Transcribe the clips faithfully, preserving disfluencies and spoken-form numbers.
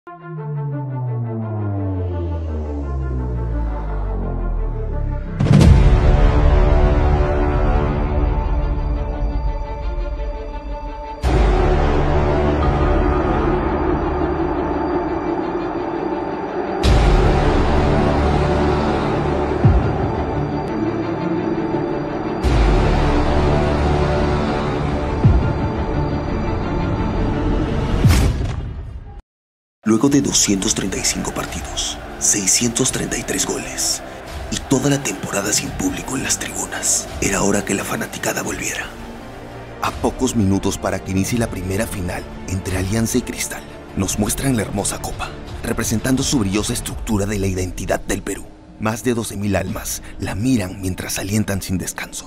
Luego de doscientos treinta y cinco partidos, seiscientos treinta y tres goles y toda la temporada sin público en las tribunas, era hora que la fanaticada volviera. A pocos minutos para que inicie la primera final entre Alianza y Cristal, nos muestran la hermosa copa, representando su brillosa estructura de la identidad del Perú. Más de doce mil almas la miran mientras alientan sin descanso.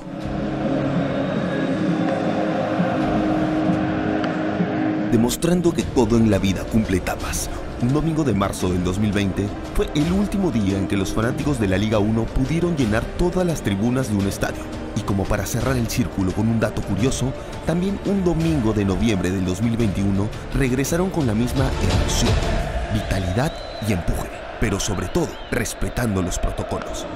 Demostrando que todo en la vida cumple etapas, un domingo de marzo del dos mil veinte fue el último día en que los fanáticos de la Liga uno pudieron llenar todas las tribunas de un estadio. Y como para cerrar el círculo con un dato curioso, también un domingo de noviembre del dos mil veintiuno regresaron con la misma emoción, vitalidad y empuje, pero sobre todo respetando los protocolos.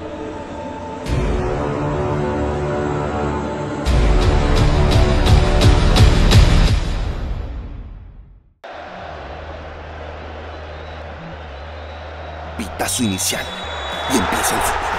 Pitazo inicial y empieza el fútbol.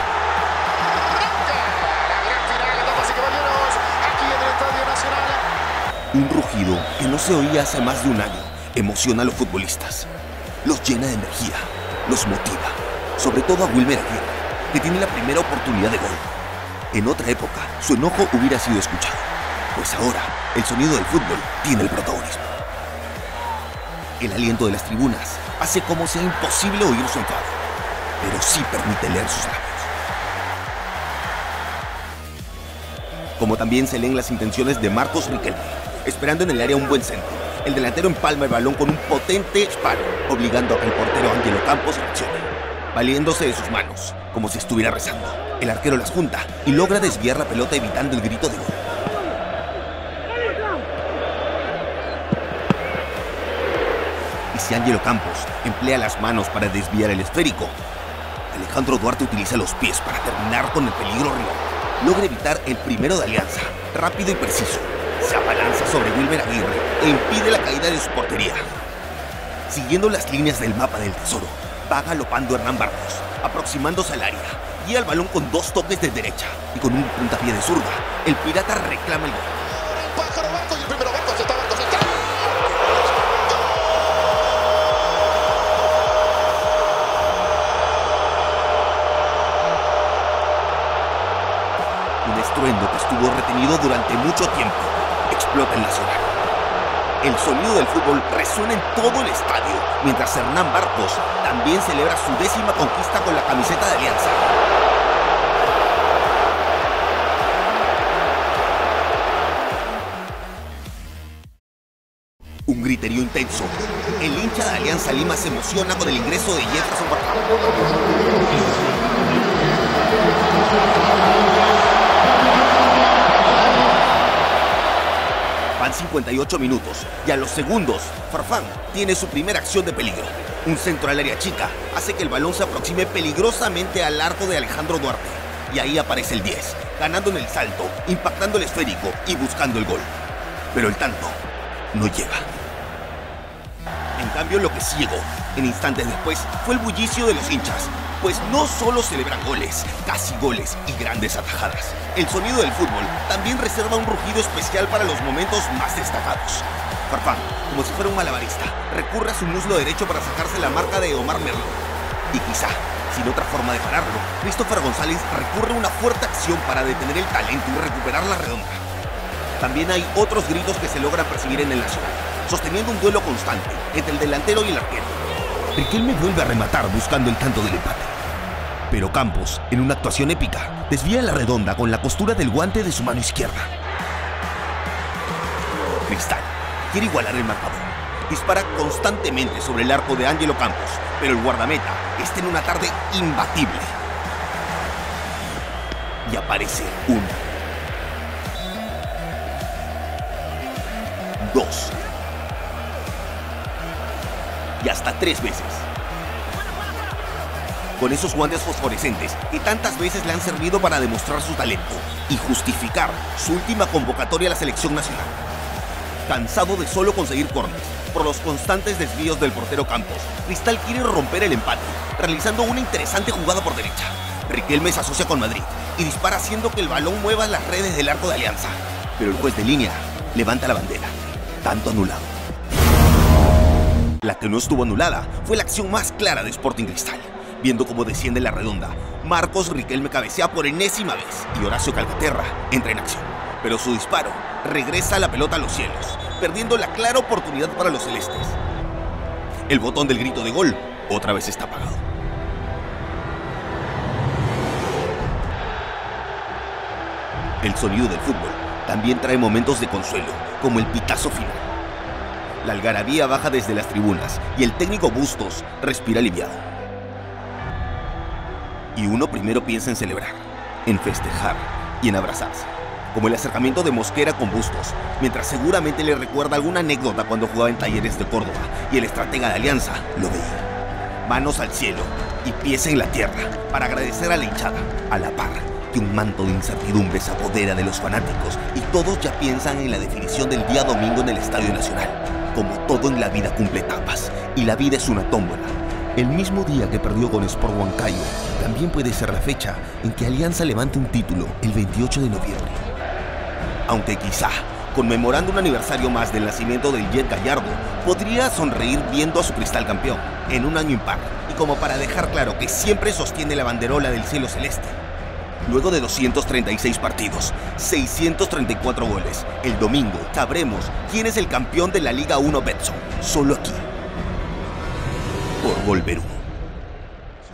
Un rugido que no se oía hace más de un año emociona a los futbolistas, los llena de energía, los motiva, sobre todo a Wilmer Aguirre, que tiene la primera oportunidad de gol. En otra época, su enojo hubiera sido escuchado, pues ahora el sonido del fútbol tiene el protagonismo. El aliento de las tribunas hace como sea imposible oír su enfado, pero sí permite leer sus labios. Como también se leen las intenciones de Marcos Riquelme, esperando en el área un buen centro. El delantero empalma el balón con un potente disparo, obligando a que el portero Ángelo Campos reaccione, valiéndose de sus manos, como si estuviera rezando. El arquero las junta y logra desviar la pelota evitando el grito de gol. Y si Ángelo Campos emplea las manos para desviar el esférico, Alejandro Duarte utiliza los pies para terminar con el peligro rival. Logra evitar el primero de Alianza, rápido y preciso. Se abalanza sobre Wilmer Aguirre e impide la caída de su portería. Siguiendo las líneas del mapa del tesoro, va galopando Hernán Barcos, aproximándose al área. Guía el balón con dos toques de derecha y con un puntapié de zurda, el pirata reclama el gol. El pájaro Barcos y el primero Barcos está Barcos está. Un estruendo que estuvo retenido durante mucho tiempo explota en la ciudad. El sonido del fútbol resuena en todo el estadio, mientras Hernán Barcos también celebra su décima conquista con la camiseta de Alianza. Un griterío intenso. El hincha de Alianza Lima se emociona con el ingreso de Jefferson Farfán. Van cincuenta y ocho minutos y a los segundos, Farfán tiene su primera acción de peligro. Un centro al área chica hace que el balón se aproxime peligrosamente al arco de Alejandro Duarte. Y ahí aparece el diez, ganando en el salto, impactando el esférico y buscando el gol. Pero el tanto no llega. En cambio, lo que sí llegó, en instantes después, fue el bullicio de los hinchas, pues no solo celebran goles, casi goles y grandes atajadas. El sonido del fútbol también reserva un rugido especial para los momentos más destacados. Farfán, como si fuera un malabarista, recurre a su muslo derecho para sacarse la marca de Omar Merlo. Y quizá, sin otra forma de pararlo, Christopher González recurre a una fuerte acción para detener el talento y recuperar la redonda. También hay otros gritos que se logran percibir en el Nacional, sosteniendo un duelo constante entre el delantero y el arquero. Riquelme vuelve a rematar buscando el tanto del empate. Pero Campos, en una actuación épica, desvía la redonda con la costura del guante de su mano izquierda. Cristal quiere igualar el marcador. Dispara constantemente sobre el arco de Ángelo Campos, pero el guardameta está en una tarde imbatible. Y aparece uno, dos, y hasta tres veces. Con esos guantes fosforescentes que tantas veces le han servido para demostrar su talento y justificar su última convocatoria a la selección nacional. Cansado de solo conseguir córneres por los constantes desvíos del portero Campos, Cristal quiere romper el empate, realizando una interesante jugada por derecha. Riquelme se asocia con Madrid y dispara haciendo que el balón mueva las redes del arco de Alianza. Pero el juez de línea levanta la bandera. Tanto anulado. La que no estuvo anulada fue la acción más clara de Sporting Cristal. Viendo cómo desciende la redonda, Marcos Riquelme cabecea por enésima vez y Horacio Calcaterra entra en acción. Pero su disparo regresa la pelota a los cielos, perdiendo la clara oportunidad para los celestes. El botón del grito de gol otra vez está apagado. El sonido del fútbol también trae momentos de consuelo, como el pitazo final. La algarabía baja desde las tribunas y el técnico Bustos respira aliviado. Y uno primero piensa en celebrar, en festejar y en abrazarse. Como el acercamiento de Mosquera con Bustos, mientras seguramente le recuerda alguna anécdota cuando jugaba en Talleres de Córdoba y el estratega de Alianza lo veía. Manos al cielo y pies en la tierra para agradecer a la hinchada, a la par que un manto de incertidumbre se apodera de los fanáticos y todos ya piensan en la definición del día domingo en el Estadio Nacional. Como todo en la vida cumple etapas y la vida es una tómbola. El mismo día que perdió con Sport Huancayo, también puede ser la fecha en que Alianza levante un título el veintiocho de noviembre. Aunque quizá, conmemorando un aniversario más del nacimiento del Jet Gallardo, podría sonreír viendo a su Cristal campeón, en un año impar, y como para dejar claro que siempre sostiene la banderola del cielo celeste. Luego de doscientos treinta y seis partidos, seiscientos treinta y cuatro goles, el domingo sabremos quién es el campeón de la Liga uno Betson, solo aquí. Por Gol Perú.